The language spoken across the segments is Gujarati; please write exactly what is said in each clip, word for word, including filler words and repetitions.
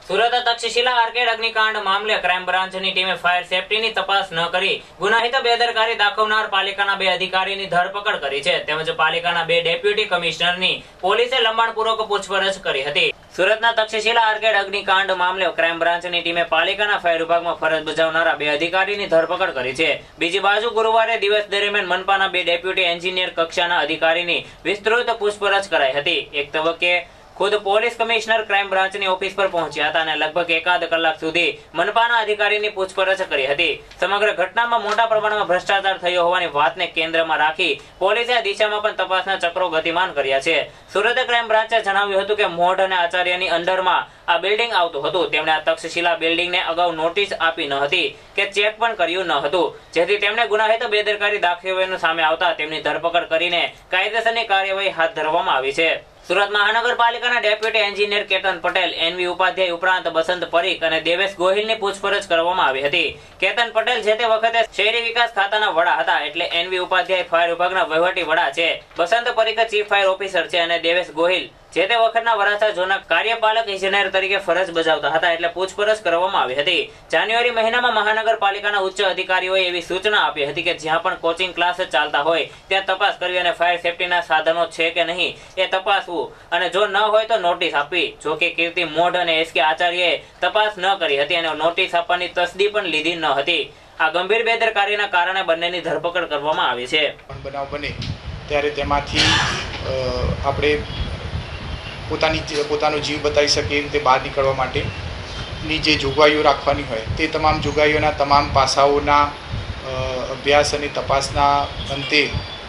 સુરત તક્ષશિલા આર્કેડ અગ્નિકાંડ મામલે ક્રાઇમ બ્રાન્ચની ટીમે ફાયર સેફટીની તપાસ ન કરી ગુનાહિત બેદરકારી દાખવનાર પાલિકાના બે અધિકારીની ધરપકડ કરી છે તેમજ પાલિકાના બે ડેપ્યુટી કમિશનરની પોલીસે લંબાણપૂર્વક પૂછપરછ કરી હતી। સુરતના તક્ષશિલા આર્કેડ અગ્નિકાંડ મામલે ક્રાઇમ બ્રાન્ચની ટીમે પાલિકાના ફાયર વિભાગમાં ફરજ બજાવનારા બે અધિકારીની ધરપકડ કરી છે। બીજી બાજુ ગુરુવારે દિવસ દરમિયાન મનપાના બે ડેપ્યુટી એન્જિનિયર કક્ષાના અધિકારીની વિસ્તૃત પૂછપરછ કરાઈ હતી। એક તબક્કે खुद पोलीस कमिश्नर क्राइम ब्रांचनी ऑफिस पर पहुंच्या હતા અને લગભગ એકાદ કલાક સુધી મનપાના અધિકારીની પૂછપરછ કરી હતી। સમગ્ર ઘટનામાં મોટા પ્રમાણમાં ભ્રષ્ટાચાર થયો હોવાની વાતને કેન્દ્રમાં રાખી પોલીસે આ દિશામાં પણ તપાસના ચક્રો ગતિમાન કર્યા છે। સુરત ક્રાઇમ બ્રાન્ચે જણાવ્યું હતું કે મોઢ અને આચાર્યની અંડરમાં આ બિલ્ડિંગ આવતું હતું। તેમણે આ તક્ષશિલા બિલ્ડિંગને અગાઉ નોટિસ આપી ન હતી કે ચેક પણ કર્યું ન હતું, જેથી તેમણે ગુનાહિત બેદરકારી દાખવ્યાનું સામે આવતા તેમની ધરપકડ કરીને કાયદેસરની કાર્યવાહી હાથ ધરવામાં આવી છે। સુરત મહાનગરપાલિકાના deputy engineer Ketan Patel, NV Upadhyay ઉપરાંત બસંત પરીખ અને દેવેશ ગોહિલની પૂછપરછ કરવામાં આવી હતી। કેતન પટેલ જે તે વખતે શહેરી વિકાસ ખાતાના વડા હતા, એટલે એનવી ઉપાધ્યાય ફાયર વિભાગના વહીવટી વડા છે। Basant Parikh chief fire officer છે અને દેવેશ ગોહિલ જે તે વખતના વરાછા ઝોનના કાર્યપાલક ઇજનેર તરીકે ફરજ બજાવતા હતા, એટલે પૂછપરછ કરવામાં આવી હતી। જાન્યુઆરી મહિનામાં મહાનગરપાલિકાના ઉચ્ચ અધિકારીઓએ એવી સૂચના આપી હતી કે જ્યાં પણ કોચિંગ ક્લાસ ચાલતા હોય ત્યાં તપાસ કરવી અને ફાયર સેફટીના સાધનો છે કે નહીં એ તપાસવું અને જો ન હોય તો નોટિસ આપવી। જો કે કીર્તિ મોઢ અને એસકે આચાર્યએ તપાસ ન કરી હતી અને નોટિસ આપવાની તસદી પણ લીધી ન હતી। આ ગંભીર બેદરકારીના કારણે બંનેની ધરપકડ કરવામાં આવી છે। બનાવ બને ત્યારે તેમાંથી આપણે પોતાની પોતાનો જીવ બતાવી શકીએ તે બહાર નીકળવા માટેની જે જોગવાઈઓ રાખવાની હોય તે તમામ જોગવાઈઓના તમામ પાસાઓના અભ્યાસ અને તપાસના અંતે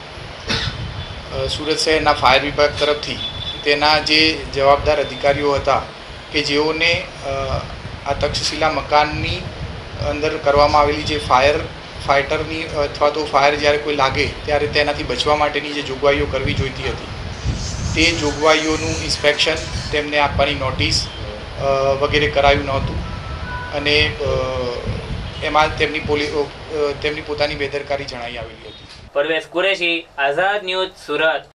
સુરત શહેરના ફાયર વિભાગ તરફથી તેના જે જવાબદાર અધિકારીઓ હતા કે જેઓને આ તક્ષશિલા મકાનની અંદર કરવામાં આવેલી જે ફાયર ફાઇટરની અથવા તો ફાયર જ્યારે કોઈ લાગે ત્યારે તેનાથી બચવા માટેની જે જોગવાઈઓ કરવી જોઈતી હતી તે જોગવાઈઓનું ઇન્સ્પેક્શન તેમને આપવાની નોટિસ વગેરે કરાયું નહોતું અને એમાં તેમની પોલી તેમની પોતાની બેદરકારી જણાઈ આવેલી હતી। પરવેઝ કુરેશી, આઝાદ ન્યૂઝ, સુરત।